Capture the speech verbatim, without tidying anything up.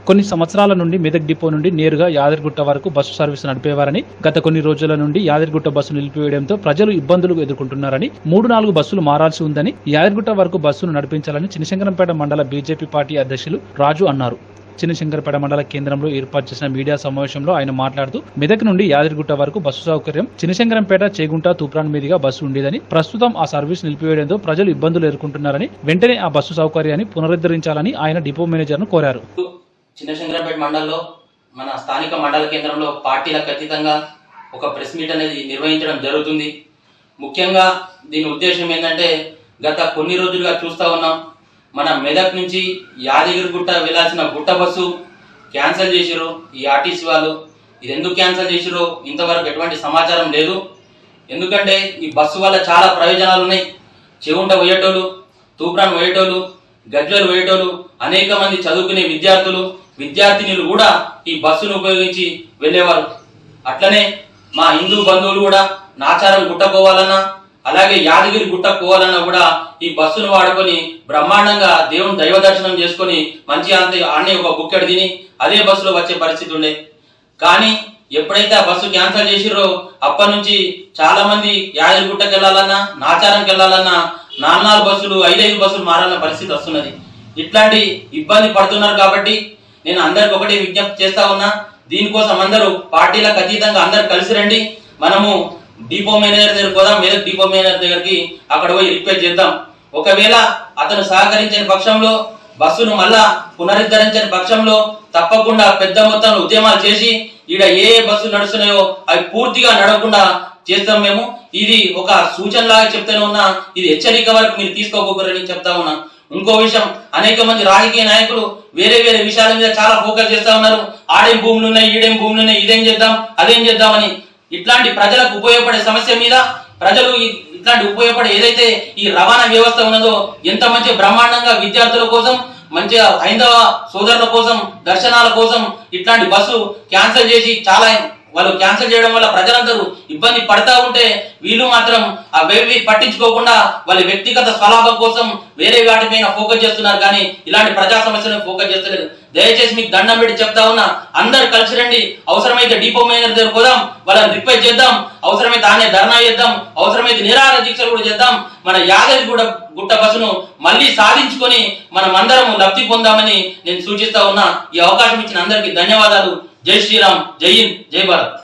కొన్ని సంవత్సరాల నుండి మెదక్ డిపో నుండి నేరుగా యాదగిరిగుట్ట వరకు బస్సు సర్వీసు నడిపేవారని, గత కొన్ని రోజుల నుండి యాదగిరిగుట్ట బస్సు నిలిపివేయడంతో ప్రజలు ఇబ్బందులు ఎదుర్కొంటున్నారని, మూడు నాలుగు బస్సులు మారాల్సి ఉందని, యాదగిరిగుట్ట వరకు బస్సును నడిపించాలని చినశంకరంపేట మండల బీజేపీ పార్టీ అధ్యక్షులు రాజు అన్నారు. చినశంకరంపేట మండల కేంద్రంలో ఏర్పాటు చేసిన మీడియా సమావేశంలో ఆయన మాట్లాడుతూ, మెదక్ నుండి యాదగిరిగుట్ట వరకు బస్సు సౌకర్యం చినశంకరంపేట, చేగుంట, తూప్రాన్ మీదుగా బస్సు ఉండేదని, ప్రస్తుతం ఆ సర్వీస్ నిలిపివేయడంతో ప్రజలు ఇబ్బందులు ఎదుర్కొంటున్నారని, వెంటనే ఆ బస్సు సౌకర్యాన్ని పునరుద్ధరించాలని ఆయన డిపో మేనేజర్ను కోరారు. చినశంకరంపేట మండలంలో మన స్థానిక మండల కేంద్రంలో పార్టీలకు అతీతంగా ఒక ప్రెస్ మీట్ అనేది నిర్వహించడం జరుగుతుంది. ముఖ్యంగా దీని ఉద్దేశం ఏంటంటే, గత కొన్ని రోజులుగా చూస్తూ ఉన్నాం, మన మెదక్ నుంచి యాదగిరిగుట్ట వెళ్లాల్సిన గుట్ట బస్సు క్యాన్సిల్ చేసిరు ఈ ఆర్టీసీ వాళ్ళు. ఇది ఎందుకు క్యాన్సిల్ చేసిరో ఇంతవరకు ఎటువంటి సమాచారం లేదు. ఎందుకంటే ఈ బస్సు వల్ల చాలా ప్రయోజనాలు ఉన్నాయి. చెవుంట పోయేటోళ్ళు, తూప్రాన్ పోయేటోళ్ళు, గజ్వెల్ పోయేటోళ్ళు, అనేక మంది చదువుకునే విద్యార్థులు విద్యార్థినులు కూడా ఈ బస్సును ఉపయోగించి వెళ్లేవారు. అట్లనే మా హిందూ బంధువులు కూడా నాచారం గుట్ట పోవాలన్నా, అలాగే యాదగిరి గుట్ట పోవాలన్నా కూడా ఈ బస్సును వాడుకొని బ్రహ్మాండంగా దేవుని దైవ దర్శనం చేసుకుని మంచి అంతే ఆనే ఒక బుక్కెడు తిని అదే బస్సులో వచ్చే పరిస్థితి ఉండే. కానీ ఎప్పుడైతే ఆ బస్సు క్యాన్సిల్ చేసిరో అప్పటి నుంచి చాలా మంది యాదగిరిగుట్టకి వెళ్లాలన్నా, నాచారంకి వెళ్లాలన్నా నాలుగు బస్సులు ఐదైదు బస్సులు మారాలన్న పరిస్థితి వస్తున్నది. ఇట్లాంటి ఇబ్బంది పడుతున్నారు. కాబట్టి నేను అందరికి ఒకటే విజ్ఞప్తి చేస్తా ఉన్నా, దీనికోసం అందరూ పార్టీలకు అతీతంగా అందరు కలిసి రండి. మనము డిపో మేనేజర్ దగ్గర పోదాం, మెదక్ డిపో మేనేజర్ దగ్గరికి అక్కడ పోయి రిక్వెస్ట్ చేద్దాం. ఒకవేళ అతను సహకరించని పక్షంలో, బస్సును మళ్ళా పునరుద్ధరించని పక్షంలో తప్పకుండా పెద్ద మొత్తంలో ఉద్యమాలు చేసి ఈడ ఏ బస్సులు నడుస్తున్నాయో అవి పూర్తిగా నడవకుండా చేస్తాం మేము. ఇది ఒక సూచన లాగా చెప్తూనే ఉన్నా, ఇది హెచ్చరిక వరకు మీరు తీసుకోకూడదని చెప్తా ఉన్నా. ఇంకో విషయం, అనేక మంది రాజకీయ నాయకులు వేరే వేరే విషయాల మీద చాలా ఫోకస్ చేస్తా ఉన్నారు. ఆడేం భూములు ఉన్నాయి, ఈడేం భూములు ఉన్నాయి, ఇదేం చేద్దాం అదేం చేద్దామని. ఇట్లాంటి ప్రజలకు ఉపయోగపడే సమస్య మీద ప్రజలు ఇట్లాంటి ఉపయోగపడే ఏదైతే ఈ రవాణా వ్యవస్థ ఉన్నదో, ఎంత మంచి బ్రహ్మాండంగా విద్యార్థుల కోసం, మంచిగా హైందవ సోదరుల కోసం, దర్శనాల కోసం ఇట్లాంటి బస్సు క్యాన్సిల్ చేసి చాలా వాళ్ళు క్యాన్సిల్ చేయడం వల్ల ప్రజలందరూ ఇబ్బంది పడతా ఉంటే వీళ్ళు మాత్రం ఆ వేవి పట్టించుకోకుండా వాళ్ళ వ్యక్తిగత స్వలాభం కోసం వేరే వాటిపైన ఫోకస్ చేస్తున్నారు. కానీ ఇలాంటి ప్రజా సమస్యలను ఫోకస్ చేస్తలేదు. దయచేసి మీకు దండం పెట్టి చెప్తా ఉన్నా, అందరు కలిసి రండి. అవసరమైతే డిపో మేనేజర్ దగ్గర పోదాం, వాళ్ళని రిక్వెస్ట్ చేద్దాం, అవసరమైతే ఆనే ధర్నా చేద్దాం, అవసరమైతే నిరాహార దీక్షలు కూడా చేద్దాం. మన యాదగిరిగుట్ట గుట్ట బస్సును మళ్ళీ సాధించుకొని మనం అందరం లబ్ధి పొందామని నేను సూచిస్తా ఉన్నా. ఈ అవకాశం ఇచ్చిన అందరికీ ధన్యవాదాలు. జై శ్రీరామ్, జై హింద్, జై భారత్.